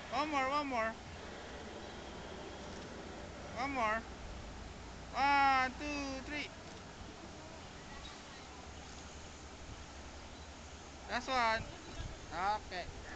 One more, one more. One more. 1, 2, 3. Last one. Okay.